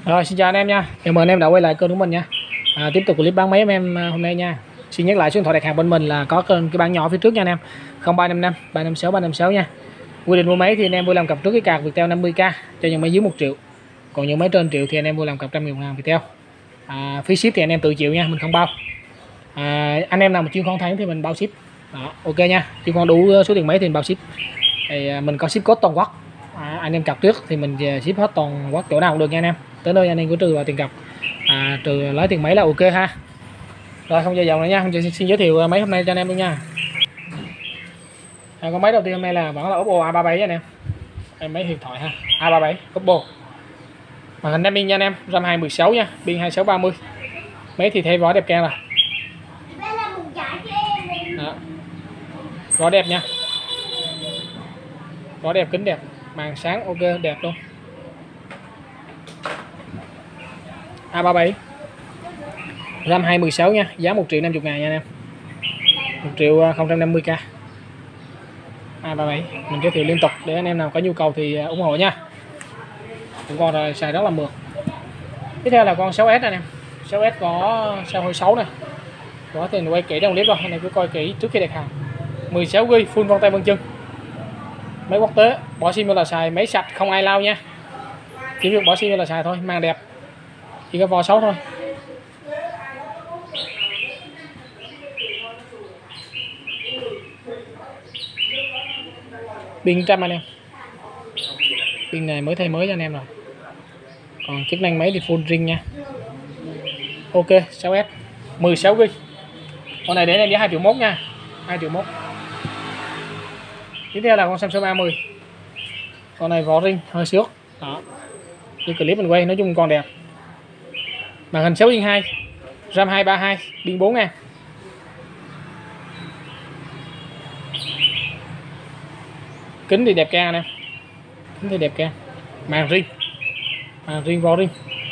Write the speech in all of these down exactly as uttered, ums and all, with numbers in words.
Rồi, xin chào anh em nha. Chào mừng anh em đã quay lại kênh của mình nha. À, tiếp tục clip bán máy em em hôm nay nha. Xin nhắc lại số điện thoại đặt hàng bên mình là có kênh cái bảng nhỏ phía trước nha anh em. không ba năm năm ba năm sáu ba năm sáu nha. Quy định mua máy thì anh em vui làm cặp trước cái card Viettel năm mươi k cho những máy dưới một triệu. Còn những máy trên triệu thì anh em vui làm cặp trăm nghìn hàng Viettel. À, phí ship thì anh em tự chịu nha, mình không bao. À, anh em nào mà chuyên khoản tháng thì mình bao ship. Đó, ok nha. Chuyên khoản đủ số tiền máy thì mình bao ship. Thì à, mình có ship code toàn quốc. À, anh em cặp trước thì mình ship hết toàn quốc chỗ nào cũng được nha anh em. Tới nơi anh em có trừ vào tiền cọc, à, trừ lấy tiền máy là ok ha. Rồi không dài dòng nữa nha, xin, xin giới thiệu máy hôm nay cho anh em luôn nha. À, con máy đầu tiên hôm nay là vẫn là Oppo A ba mươi bảy anh em. Đây, máy huyền thoại ha, A ba mươi bảy Oppo. Màn hình năm inch nha anh em, RAM hai mười sáu nha, pin hai sáu ba mươi. Máy thì thay vỏ đẹp keng rồi. Đó. Vỏ đẹp nha. Vỏ đẹp, kính đẹp, màn sáng ok đẹp luôn. A ba mươi bảy RAM hai mười sáu nha, giá một triệu năm mươi ngàn nha anh em. một triệu không trăm năm mươi k. A ba mươi bảy mình giới thiệu liên tục để anh em nào có nhu cầu thì ủng hộ nha. Cũng con rồi xài rất là mượt. Tiếp theo là con sáu S anh em. sáu S có sao hơi xấu nè. Có thì quay kỹ trong clip rồi, anh em cứ coi kỹ trước khi đặt hàng. mười sáu gi bi full vân tay vân chân. Máy quốc tế, bỏ sim là xài, máy sạch không ai lao nha. Chỉ việc bỏ sim là xài thôi, màn đẹp. Chỉ có vỏ xấu thôi. Pin trăm anh em. Pin này mới thay mới cho anh em rồi. Còn chức năng máy thì full ring nha. Ok, sáu S mười sáu gi bi. Con này để em giá hai triệu mốt nha. hai triệu mốt. Tiếp theo là con Samsung A mười. Con này vỏ ring hơi xước. Đó. Như clip mình quay nói chung còn đẹp. Màn hình sáu inch hai, RAM hai ba hai, pin bốn ngàn. Kính thì đẹp keng anh em. Kính thì đẹp keng. Màn ring. Màn ring vỏ ring.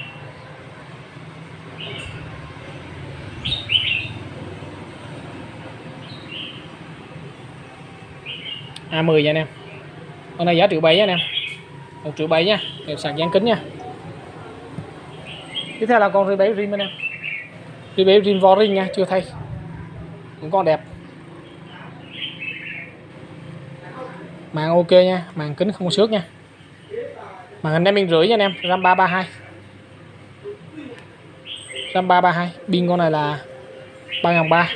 A mười nha anh em. Con này giá triệu bảy anh em. một triệu bảy nha, kèm sạc dán kính nha. Tiếp theo là con rờ bảy rim anh em. rờ bảy rim vỏ ring nha, chưa thay. Cũng con đẹp. Màn ok nha, màn kính không xước nha. Màn hình năm inch rưỡi nha anh em, RAM ba ba hai. RAM ba ba hai, pin con này là ba nghìn ba trăm.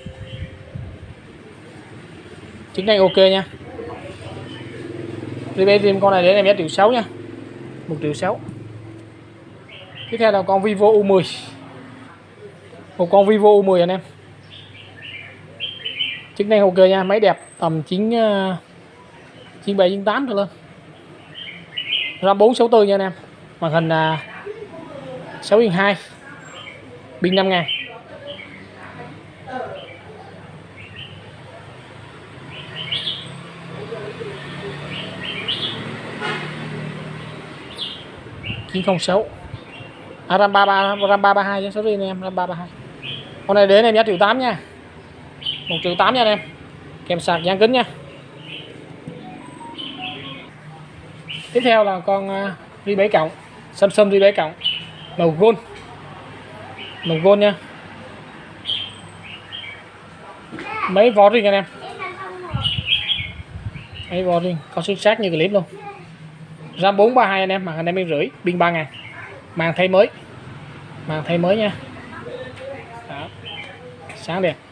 Chức năng ok nha. rờ bảy rim con này để em giá triệu sáu nha. một triệu sáu. Tiếp theo là con Vivo U mười. Một con Vivo U mười anh em. Chức năng ok nha, máy đẹp, tầm chín chín bảy chín tám trở lên. RAM bốn sáu tư nha anh em. Màn hình là sáu inch hai. Pin năm ngàn. chín không sáu. À, RAM ba ba RAM ba ba hai chứ, sorry anh em, RAM ba ba hai. Con này đến em giá triệu tám nha. một triệu tám nha anh em. Kèm sạc dán kính nha. Tiếp theo là con uh, rờ bảy cộng, Samsung rờ bảy cộng màu gold. Màu gold nha. Mấy vỏ ring anh em. Mấy vỏ ring có xuất sắc như clip luôn. RAM bốn ba hai anh em, màn hình năm inch rưỡi, pin ba ngàn. Màn thay mới. Màn thay mới nha. Đó. Sáng đẹp.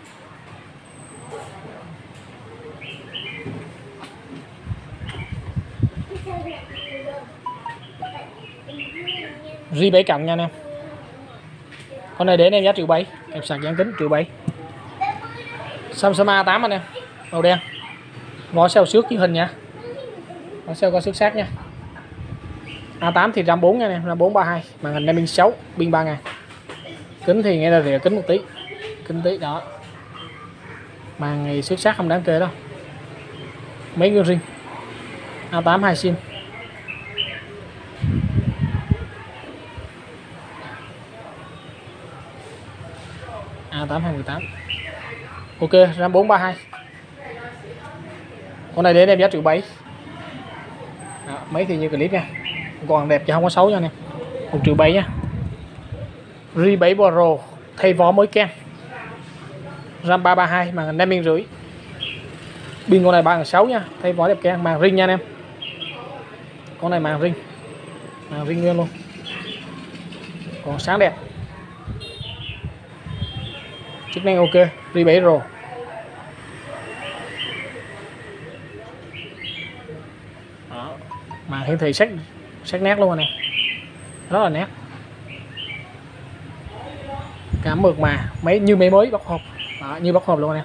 rờ bảy cộng nha anh em. Con này để anh em giá triệu bảy, kèm sạc dán kính triệu bảy. Samsung A tám anh em, màu đen. Vỏ xeo xước với hình nha. Vỏ xeo có xước sát nha. A tám thì RAM bốn nha anh em, RAM bốn ba hai, màn hình năm inch sáu, pin ba ngàn. Kính thì nghe là rìa kính một tí. Kính tí đó. Màn này xước sát không đáng kể đâu. Mấy gương ring. A tám hai sim. A tám hai một tám. Ok, RAM bốn ba hai. Con này để em giá triệu bảy. Đó, mấy thì như clip nha. Còn đẹp chứ không có xấu nha anh em. một triệu bảy nha. Ri bảy Pro thay vỏ mới kem, RAM ba ba hai, màn hình năm inch rưỡi, pin con này ba nghìn sáu trăm nha, thay vỏ đẹp kem, màn ring nha anh em. Con này màn ring, màn ring nguyên luôn, còn sáng đẹp, chức năng ok. Ri bảy Pro đó, màn hiển thị sắc sắc nét luôn anh em, rất là nét, cảm mượt mà, máy như máy mới bóc hộp đó, như bóc hộp luôn anh em.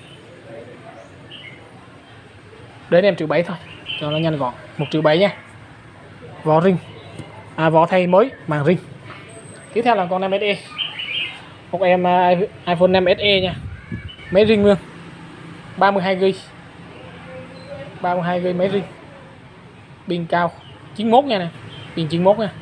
Đến em triệu bảy thôi cho nó nhanh gọn, một triệu bảy nha. Vỏ ring, à, vỏ thay mới, màn ring. Tiếp theo là con năm S E, một em uh, iPhone năm S E nha, máy ring nguyên, ba mươi hai gi ga bai, ba mươi hai gi ga bai máy ring, pin cao, chín mốt nha nè, pin chín mốt nha,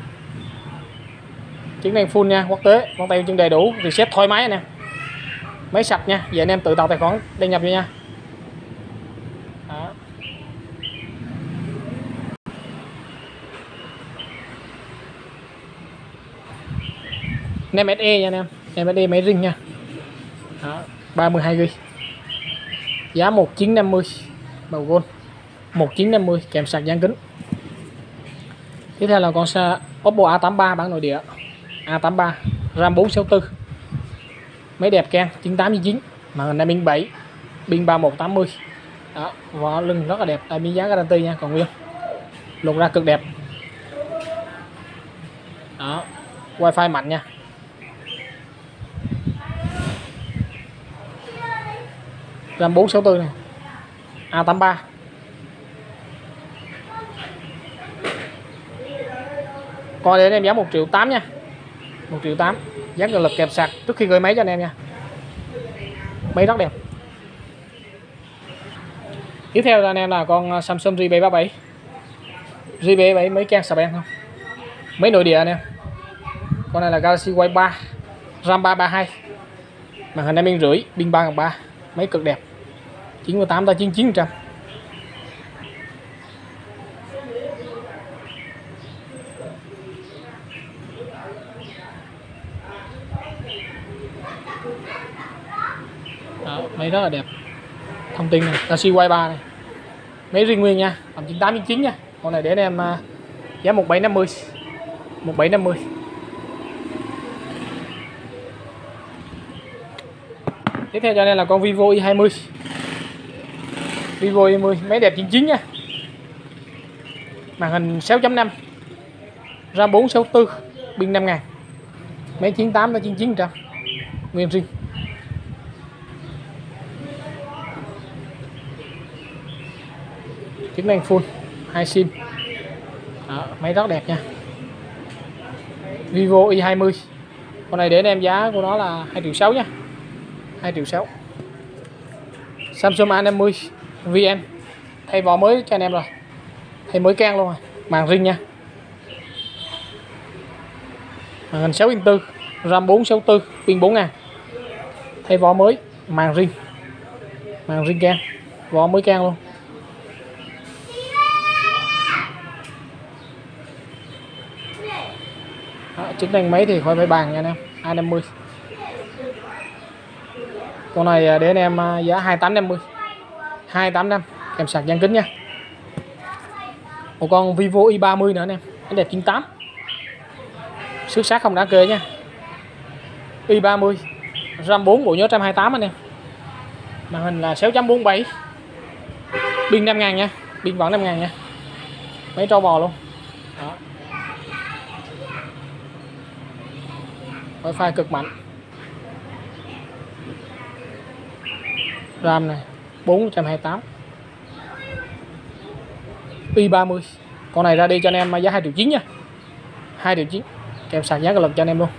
chức năng full nha, quốc tế, con tay chân đầy đủ, reset thoải mái anh em, máy sạch nha, vậy anh em tự tạo tài khoản đăng nhập vô nha. Đó. năm S E nha anh em, năm S E máy ring nha. Đó, ba mươi hai gi ga bai, giá một nghìn chín trăm năm mươi, màu gold, một nghìn chín trăm năm mươi kèm sạc dán kính. Tiếp theo là con xe Oppo A tám mươi ba bản nội địa, A tám mươi ba, RAM bốn sáu tư, máy đẹp kem, chín tám chín chín, màn hình năm inch bảy, pin ba một tám mươi. Đó, vỏ lưng rất là đẹp, tại miếng dán guarantee nha, còn nguyên, lột ra cực đẹp. Đó, wifi mạnh nha. RAM bốn sáu tư này, A tám mươi ba. Coi để anh em giá một triệu tám nha, một triệu tám, dán cường lực kẹp sạc trước khi gửi máy cho anh em nha, máy rất đẹp. Tiếp theo là anh em là con Samsung J bảy ba bảy, J bảy bảy mấy can sạc beng không, mấy nội địa anh em. Con này là Galaxy Watch ba, RAM ba ba hai, màn hình năm inch rưỡi, pin ba nghìn ba trăm, máy cực đẹp, chín mươi tám tới chín mươi chín phần trăm. Đó, máy rất là đẹp. Thông tin này, Galaxy Watch ba này, máy riêng nguyên nha, tầm chín tám chín chín nha. Con này để anh em uh, giá một nghìn bảy trăm năm mươi, một nghìn bảy trăm năm mươi. Tiếp theo cho nên là con Vivo i hai mươi, Vivo i hai mươi máy đẹp chín chín nha, màn hình sáu chấm năm, RAM bốn sáu tư, pin năm nghìn, máy chín tám tới chín mươi chín phần trăm, nguyên zin. Chức năng full, hai sim. Đó, máy rất đẹp nha. Vivo i hai mươi, con này để anh em giá của nó là hai triệu sáu nha, hai triệu sáu. Samsung A năm mươi vê en thay vỏ mới cho anh em rồi, thay mới can luôn rồi, màn ring nha, màn hình sáu inch tư, RAM bốn sáu tư, pin bốn nghìn, thay vỏ mới, màn ring, màn ring can, vỏ mới can luôn. Đó, chức năng máy thì khỏi phải bàn nha anh em. A năm mươi, con này để anh em giá hai nghìn tám trăm năm mươi, hai nghìn tám trăm năm mươi kèm sạc dán kính nha. Một con Vivo i ba mươi nữa anh em, nó đẹp chín tám, xước sát không đáng kê nha. i ba mươi, RAM bốn, bộ nhớ một trăm hai mươi tám anh em, màn hình là sáu chấm bốn bảy, pin năm nghìn nha, pin vẫn năm nghìn nha, máy trâu bò luôn. Đó, wifi cực mạnh, RAM này bốn trăm hai mươi tám, i ba mươi. Con này ra đi cho anh em giá hai triệu chín nha, hai triệu chín kèm sạc giá cường lực cho anh em luôn.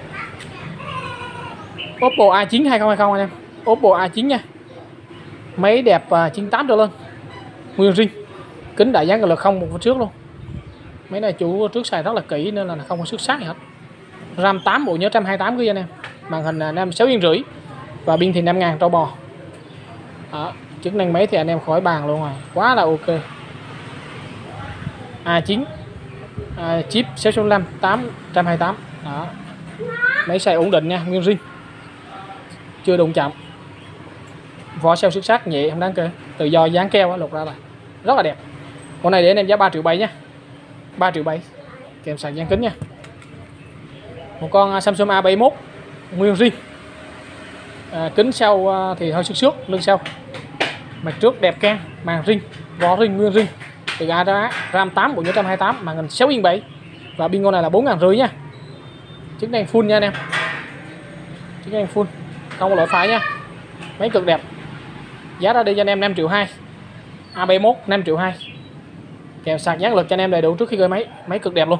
Oppo A chín hai không hai không anh em, Oppo A chín nha, máy đẹp chín tám trở lên, nguyên zin, kính đại dán cường lực không một phút trước luôn. Máy này chủ trước xài rất là kỹ nên là không có xước sát gì hết. RAM tám, bộ nhớ một trăm hai mươi tám gi ga bai anh em, màn hình là năm sáu inch rưỡi và pin thì năm nghìn trâu bò. Đó, chức năng máy thì anh em khỏi bàn luôn rồi, quá là ok. A chín à, chip sáu số năm tám trăm hai mươi tám đó. Máy xay ổn định nha, nguyên zin, chưa đụng chạm, vỏ xeo xuất sắc, nhẹ không đáng kể, tự do dán keo á, lột ra là rất là đẹp. Con này để anh em giá ba triệu bảy nha, ba triệu bảy kèm sạc dán kính nha. Một con Samsung A bảy mốt nguyên zin, à, kính sau thì hơi xước xước, lưng sau, mặt trước đẹp can, màn zin, vỏ zin nguyên zin, từ A ra RAM tám bộ nhớ một trăm hai mươi tám, màn hình sáu inch bảy và pin con này là bốn ngàn rưỡi nha. Chức năng full nha anh em, chức năng full, không có lỗi phải nha. Máy cực đẹp, giá ra đi cho anh em năm triệu hai, A bảy mốt năm triệu hai, kèm sạc giác lực cho anh em đầy đủ trước khi gửi máy. Máy cực đẹp luôn.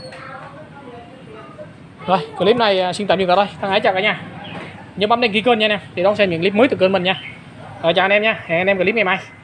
Rồi clip này xin tạm dừng ở đây, thân ái chào cả nhà, nhớ bấm đăng ký kênh nha anh em để đón xem những clip mới từ kênh mình nha. Rồi chào anh em nha, hẹn anh em clip ngày mai.